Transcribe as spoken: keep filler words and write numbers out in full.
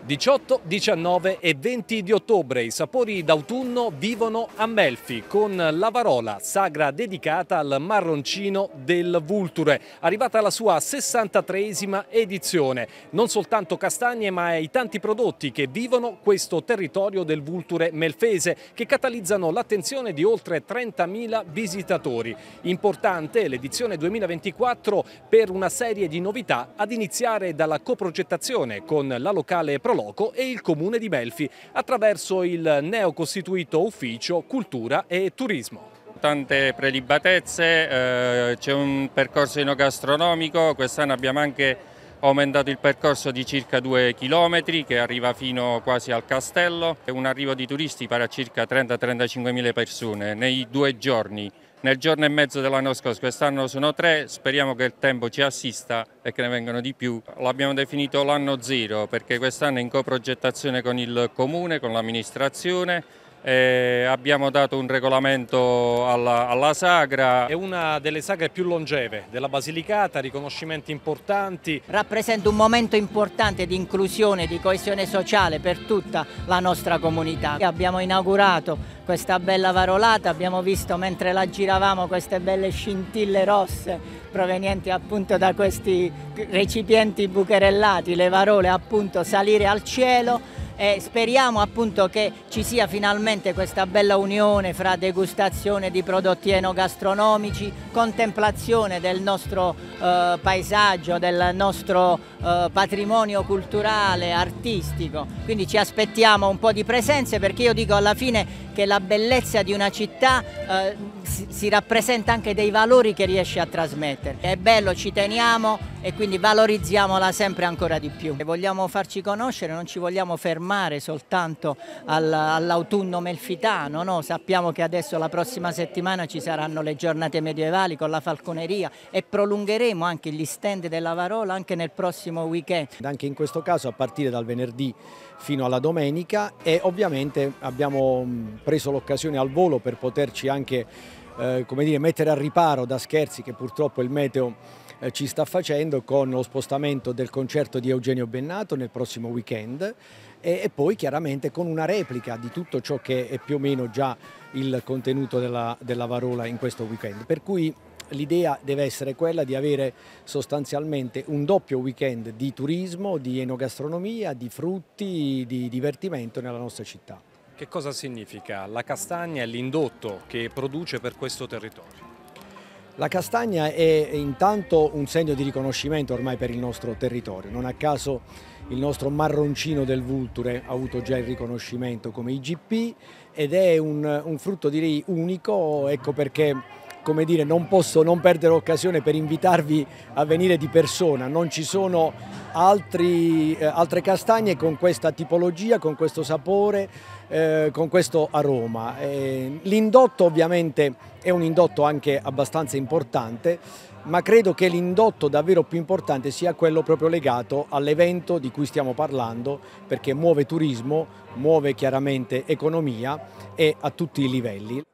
diciotto, diciannove e venti di ottobre i sapori d'autunno vivono a Melfi con la Varola, sagra dedicata al marroncino del Vulture, arrivata alla sua sessantatreesima edizione. Non soltanto castagne ma i tanti prodotti che vivono questo territorio del Vulture melfese che catalizzano l'attenzione di oltre trentamila visitatori. Importante l'edizione duemilaventiquattro per una serie di novità, ad iniziare dalla coprogettazione con la locale Proloco e il Comune di Melfi attraverso il neocostituito ufficio Cultura e Turismo. Tante prelibatezze, eh, c'è un percorso enogastronomico, quest'anno abbiamo anche aumentato il percorso di circa due chilometri che arriva fino quasi al castello, è un arrivo di turisti pari a circa trenta trentacinque mila persone nei due giorni. Nel giorno e mezzo dell'anno scorso, quest'anno sono tre, speriamo che il tempo ci assista e che ne vengano di più. L'abbiamo definito l'anno zero perché quest'anno è in coprogettazione con il Comune, con l'amministrazione. Eh, abbiamo dato un regolamento alla, alla sagra. È una delle sagre più longeve della Basilicata, riconoscimenti importanti. Rappresenta un momento importante di inclusione, di coesione sociale per tutta la nostra comunità. Abbiamo inaugurato questa bella varolata, abbiamo visto mentre la giravamo queste belle scintille rosse provenienti appunto da questi recipienti bucherellati, le varole appunto salire al cielo. E speriamo appunto che ci sia finalmente questa bella unione fra degustazione di prodotti enogastronomici, contemplazione del nostro eh, paesaggio, del nostro eh, patrimonio culturale, artistico. Quindi ci aspettiamo un po' di presenze, perché io dico alla fine che la bellezza di una città eh, si, si rappresenta anche dei valori che riesce a trasmettere. È bello, ci teniamo e quindi valorizziamola sempre ancora di più. E vogliamo farci conoscere, non ci vogliamo fermare soltanto all'autunno melfitano, no? Sappiamo che adesso la prossima settimana ci saranno le giornate medievali con la falconeria e prolungheremo anche gli stand della Varola anche nel prossimo weekend. Anche in questo caso a partire dal venerdì fino alla domenica, e ovviamente abbiamo preso l'occasione al volo per poterci anche eh, come dire, mettere al riparo da scherzi che purtroppo il meteo eh, ci sta facendo, con lo spostamento del concerto di Eugenio Bennato nel prossimo weekend e, e poi chiaramente con una replica di tutto ciò che è più o meno già il contenuto della, della Varola in questo weekend. Per cui l'idea deve essere quella di avere sostanzialmente un doppio weekend di turismo, di enogastronomia, di frutti, di divertimento nella nostra città. Che cosa significa la castagna e l'indotto che produce per questo territorio? La castagna è intanto un segno di riconoscimento ormai per il nostro territorio, non a caso il nostro marroncino del Vulture ha avuto già il riconoscimento come I G P ed è un, un frutto direi unico, ecco perché come dire, non posso non perdere l'occasione per invitarvi a venire di persona. Non ci sono altri, eh, altre castagne con questa tipologia, con questo sapore, eh, con questo aroma. Eh, l'indotto ovviamente è un indotto anche abbastanza importante, ma credo che l'indotto davvero più importante sia quello proprio legato all'evento di cui stiamo parlando, perché muove turismo, muove chiaramente economia e a tutti i livelli.